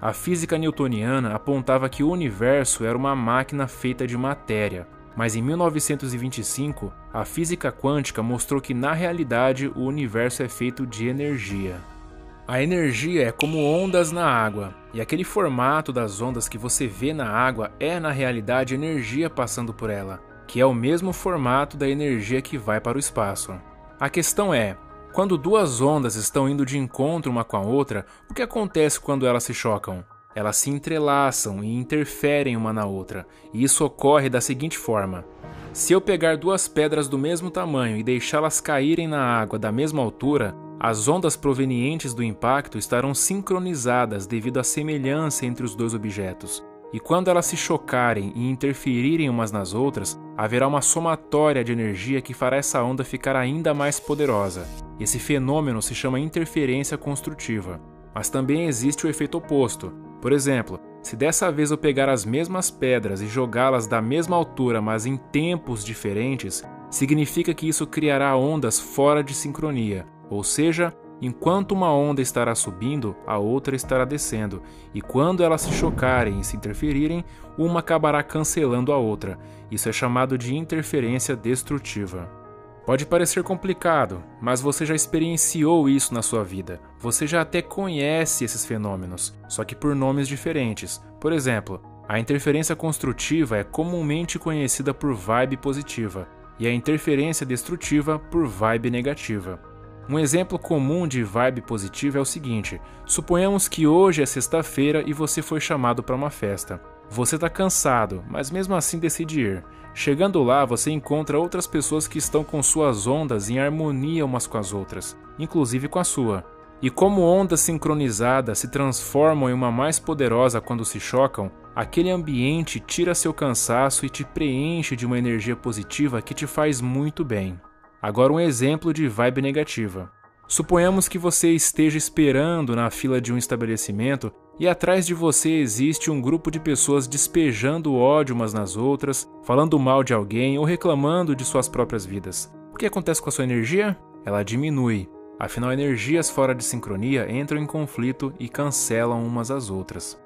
A física newtoniana apontava que o universo era uma máquina feita de matéria, mas em 1925, a física quântica mostrou que na realidade o universo é feito de energia. A energia é como ondas na água, e aquele formato das ondas que você vê na água é na realidade energia passando por ela, que é o mesmo formato da energia que vai para o espaço. A questão é, quando duas ondas estão indo de encontro uma com a outra, o que acontece quando elas se chocam? Elas se entrelaçam e interferem uma na outra, e isso ocorre da seguinte forma. Se eu pegar duas pedras do mesmo tamanho e deixá-las caírem na água da mesma altura, as ondas provenientes do impacto estarão sincronizadas devido à semelhança entre os dois objetos. E quando elas se chocarem e interferirem umas nas outras, haverá uma somatória de energia que fará essa onda ficar ainda mais poderosa. Esse fenômeno se chama interferência construtiva. Mas também existe o efeito oposto. Por exemplo, se dessa vez eu pegar as mesmas pedras e jogá-las da mesma altura, mas em tempos diferentes, significa que isso criará ondas fora de sincronia, ou seja, enquanto uma onda estará subindo, a outra estará descendo, e quando elas se chocarem e se interferirem, uma acabará cancelando a outra. Isso é chamado de interferência destrutiva. Pode parecer complicado, mas você já experienciou isso na sua vida. Você já até conhece esses fenômenos, só que por nomes diferentes. Por exemplo, a interferência construtiva é comumente conhecida por vibe positiva, e a interferência destrutiva por vibe negativa. Um exemplo comum de vibe positiva é o seguinte: suponhamos que hoje é sexta-feira e você foi chamado para uma festa. Você está cansado, mas mesmo assim decide ir. Chegando lá, você encontra outras pessoas que estão com suas ondas em harmonia umas com as outras, inclusive com a sua. E como ondas sincronizadas se transformam em uma mais poderosa quando se chocam, aquele ambiente tira seu cansaço e te preenche de uma energia positiva que te faz muito bem. Agora um exemplo de vibe negativa. Suponhamos que você esteja esperando na fila de um estabelecimento e atrás de você existe um grupo de pessoas despejando ódio umas nas outras, falando mal de alguém ou reclamando de suas próprias vidas. O que acontece com a sua energia? Ela diminui. Afinal, energias fora de sincronia entram em conflito e cancelam umas às outras.